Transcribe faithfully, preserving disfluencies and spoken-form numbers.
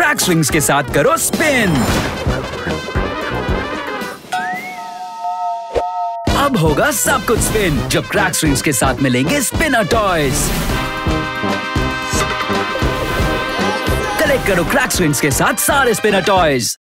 Crack swings के साथ करो स्पिन। अब होगा सब कुछ स्पिन जब क्रैक स्विंग्स के साथ मिलेंगे स्पिनर टॉयज। कलेक्ट करो क्रैक स्विंग्स के साथ सारे स्पिनर टॉयज।